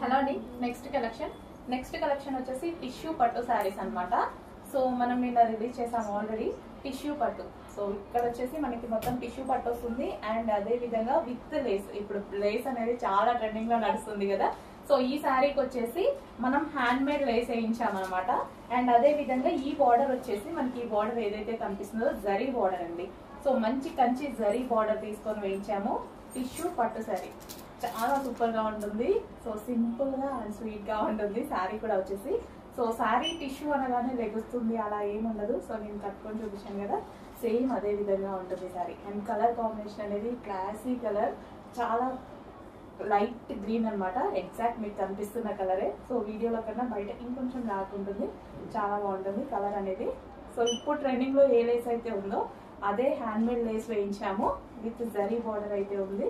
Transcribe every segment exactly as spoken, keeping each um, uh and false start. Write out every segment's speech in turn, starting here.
Hello అండి, next collection next collection వచ్చేసి tissue పట్టు శారీస్ అన్నమాట. సో మనం నిన్న రిలీజ్ చేసాము ఆల్రెడీ టిష్యూ పట్టు. సో ఇక్కడ వచ్చేసి మనకి మొత్తం టిష్యూ పట్టు వస్తుంది అండ్ అదే విధంగా విత్ లేస్. ఇప్పుడు లేస్ అనేది చాలా ట్రెండింగ్ లో నడుస్తుంది కదా. సో ఈ శారీకి వచ్చేసి మనం హ్యాండ్ మేడ్ లేస్ వేయించామన్నమాట. అండ్ అదే విధంగా ఈ బార్డర్ వచ్చేసి మనకి ఈ బార్డర్ ఏదైతే కనిపిస్తుందో జరీ బార్డర్ అండి. సో మంచి కంచి జరీ బార్డర్ తీసుకొని వేయించాము. టిష్యూ పట్టు శారీ చాలా సూపర్ గా ఉంటుంది. సో సింపుల్ గా అండ్ స్వీట్ గా ఉంటుంది శారీ కూడా వచ్చేసి. సో శారీ టిష్యూ అనగానే లెగుస్తుంది అలా ఏముండదు. సో నేను కట్టుకొని చూపించాను కదా, సేమ్ అదే విధంగా ఉంటుంది శారీ. అండ్ కలర్ కాంబినేషన్ అనేది క్లాసీ కలర్, చాలా లైట్ గ్రీన్ అనమాట. ఎగ్జాక్ట్ మీకు కనిపిస్తున్న కలరే. సో వీడియోలో కన్నా బయట ఇంకొంచెం డార్క్ ఉంటుంది, చాలా బాగుంటుంది కలర్ అనేది. సో ఇప్పుడు ట్రెండింగ్ లో ఏ లేస్ అయితే ఉందో అదే హ్యాండ్ మేడ్ లేస్ వేయించాము. విత్ జరీ బార్డర్ అయితే ఉంది.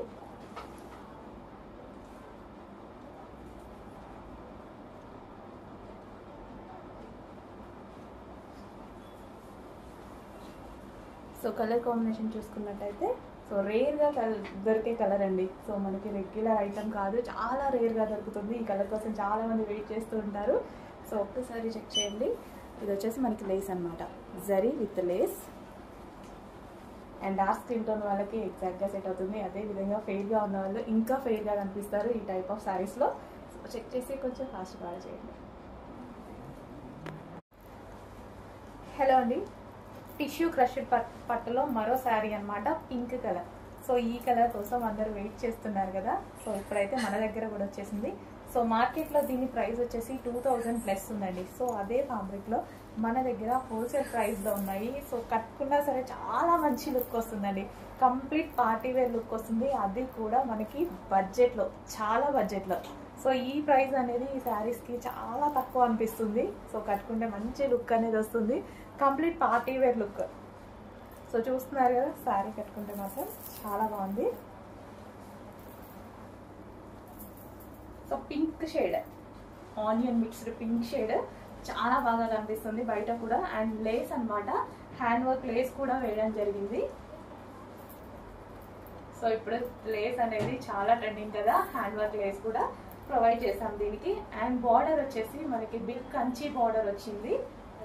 సో కలర్ కాంబినేషన్ చూసుకున్నట్టయితే సో రేర్గా కలర్ దొరికే కలర్ అండి. సో మనకి రెగ్యులర్ ఐటమ్ కాదు, చాలా రేర్గా దొరుకుతుంది. ఈ కలర్ కోసం చాలా మంది వెయిట్ చేస్తూ ఉంటారు. సో ఒక్కసారి చెక్ చేయండి. ఇది వచ్చేసి మనకి లేస్ అనమాట, zari with lace. And dark skin tone వాళ్ళకి ఎగ్జాక్ట్గా సెట్ అవుతుంది. అదేవిధంగా ఫెయిర్గా ఉన్న వాళ్ళు ఇంకా ఫెయిర్గా కనిపిస్తారు ఈ టైప్ ఆఫ్ శారీస్లో. సో చెక్ చేసి కొంచెం ఫాస్ట్ బాగా చేయండి. హలో అండి, టిష్యూ క్రష్డ్ పట్టులో మరో శారీ అనమాట, పింక్ కలర్. సో ఈ కలర్ కోసం అందరూ వెయిట్ చేస్తున్నారు కదా. సో ఇప్పుడైతే మన దగ్గర కూడా వచ్చేసింది. సో మార్కెట్లో దీని ప్రైస్ వచ్చేసి టూ థౌజండ్ ప్లస్ ఉందండి. సో అదే ఫ్యాబ్రిక్లో మన దగ్గర హోల్సేల్ ప్రైస్లో ఉన్నాయి. సో కట్టుకున్నా సరే చాలా మంచి లుక్ వస్తుందండి, కంప్లీట్ పార్టీ వేర్ లుక్ వస్తుంది. అది కూడా మనకి బడ్జెట్లో, చాలా బడ్జెట్లో. సో ఈ ప్రైస్ అనేది ఈ శారీస్కి చాలా తక్కువ అనిపిస్తుంది. సో కట్టుకుంటే మంచి లుక్ అనేది వస్తుంది, complete party wear look. So చూస్తున్నారు కదా, శారీ కట్టుకుంటే మాత్రం చాలా బాగుంది. So pink shade, onion mixed pink shade చాలా బాగా కనిపిస్తుంది బయట కూడా. అండ్ లేస్ అనమాట, హ్యాండ్ వర్క్ లేస్ కూడా వేయడం జరిగింది. సో ఇప్పుడు లేస్ అనేది చాలా ట్రెండింగ్ కదా, హ్యాండ్ వర్క్ లేస్ కూడా ప్రొవైడ్ చేసాం దీనికి. అండ్ బార్డర్ వచ్చేసి మనకి బిగ్ కంచి బార్డర్ వచ్చింది.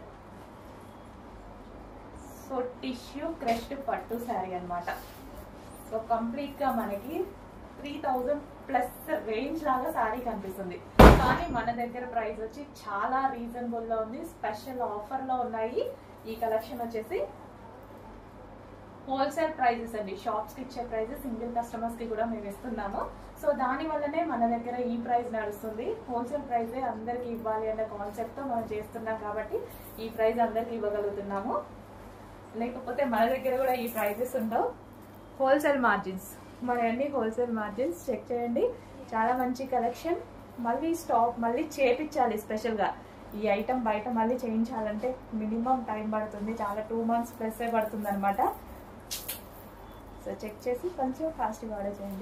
సో టిష్యూ క్రష్డ్ పట్టు శారీ అనమాట. సో కంప్లీట్ గా మనకి త్రీ థౌజండ్ ప్లస్ రేంజ్ లాగా శారీ కనిపిస్తుంది. కానీ మన దగ్గర ప్రైస్ వచ్చి చాలా రీజనబుల్ లో ఉంది, స్పెషల్ ఆఫర్ లో ఉన్నాయి. ఈ కలెక్షన్ వచ్చేసి హోల్సేల్ ప్రైజెస్ అండి, షాప్స్ కి ఇచ్చే ప్రైజెస్ సింగిల్ కస్టమర్స్ కి కూడా మేము ఇస్తున్నాము. సో దాని వల్లనే మన దగ్గర ఈ ప్రైస్ నడుస్తుంది. హోల్సేల్ ప్రైజే అందరికి ఇవ్వాలి అనే కాన్సెప్ట్ తో మనం చేస్తున్నాం కాబట్టి ఈ ప్రైస్ అందరికి ఇవ్వగలుగుతున్నాము. లేకపోతే మన దగ్గర కూడా ఈ ప్రైజెస్ ఉండవు. హోల్సేల్ మార్జిన్స్, మరి అన్ని హోల్సేల్ మార్జిన్స్. చెక్ చేయండి, చాలా మంచి కలెక్షన్. మళ్ళీ స్టాక్ మళ్ళీ చేపించాలి స్పెషల్గా. ఈ ఐటమ్ బయట మళ్ళీ చేయించాలంటే మినిమం టైం పడుతుంది, చాలా టూ మంత్స్ ప్లస్ పడుతుంది అనమాట. సో చెక్ చేసి కొంచెం ఫాస్ట్గా ఆర్డర్ చేయండి.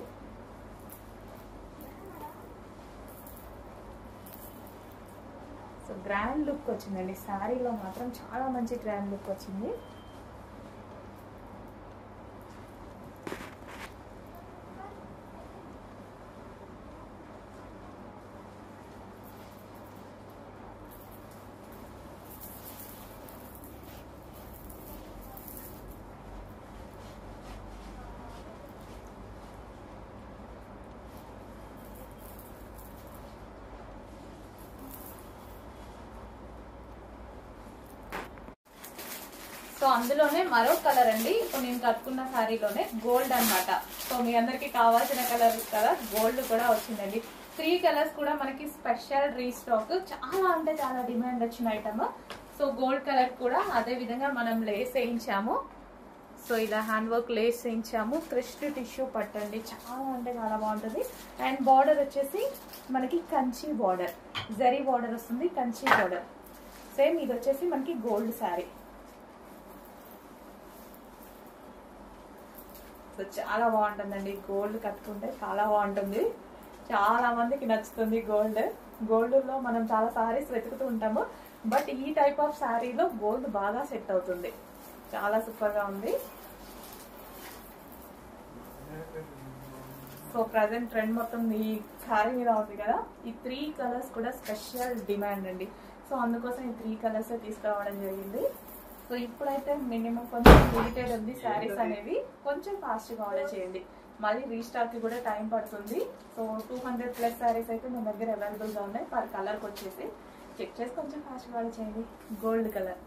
సో గ్రాండ్ లుక్ వచ్చిందండి శారీలో మాత్రం, చాలా మంచి గ్రాండ్ లుక్ వచ్చింది. సో అందులోనే మరో కలర్ అండి, ఇప్పుడు నేను కట్టుకున్న శారీలోనే గోల్డ్ అనమాట. సో మీ అందరికి కావాల్సిన కలర్ కదా, గోల్డ్ కూడా వచ్చిందండి. త్రీ కలర్స్ కూడా మనకి స్పెషల్ రీస్టాక్, చాలా అంటే చాలా డిమాండ్ వచ్చిన ఐటమ్. సో గోల్డ్ కలర్ కూడా అదే విధంగా మనం లేస్ వేయించాము. సో ఇలా హ్యాండ్ వర్క్ లేస్ వేయించాము. క్రిస్ట్ టిష్యూ పట్టండి, చాలా అంటే చాలా బాగుంటుంది. అండ్ బార్డర్ వచ్చేసి మనకి కంచి బార్డర్, జరీ బార్డర్ వస్తుంది, కంచి బార్డర్. సేమ్ ఇది వచ్చేసి మనకి గోల్డ్ శారీ. సో చాలా బాగుంటుందండి, గోల్డ్ కట్టుకుంటే చాలా బాగుంటుంది. చాలా మందికి నచ్చుతుంది గోల్డ్. గోల్డ్ లో మనం చాలా సారీస్ వెతుకుతూ ఉంటాము, బట్ ఈ టైప్ ఆఫ్ శారీలో గోల్డ్ బాగా సెట్ అవుతుంది. చాలా సూపర్ గా ఉంది. సో ప్రజెంట్ ట్రెండ్ మొత్తం ఈ శారీ మీద ఉంది కదా, ఈ త్రీ కలర్స్ కూడా స్పెషల్ డిమాండ్ అండి. సో అందుకోసం ఈ త్రీ కలర్స్ తీసుకురావడం జరిగింది. సో ఇప్పుడైతే మినిమం కొంచెం లిమిటెడ్ ఉంది శారీస్ అనేవి, కొంచెం ఫాస్ట్గా ఆర్డర్ చేయండి, మళ్ళీ రీస్టాక్కి కూడా టైం పడుతుంది. So two hundred plus saris అయితే మన దగ్గర అవైలబుల్గా ఉన్నాయి పర్ కలర్కి వచ్చేసి. చెక్ చేసి కొంచెం ఫాస్ట్గా ఆర్డర్ చేయండి. గోల్డ్ కలర్,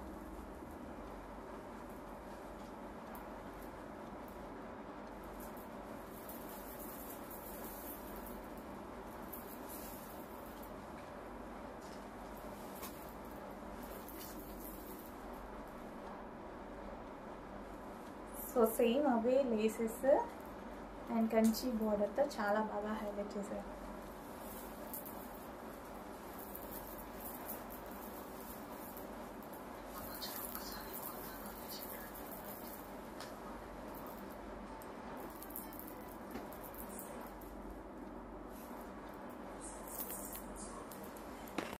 సో సేమ్ అవే లేసెస్ అండ్ కంచి బోర్డర్తో చాలా బాగా హైలైట్ చేశారు.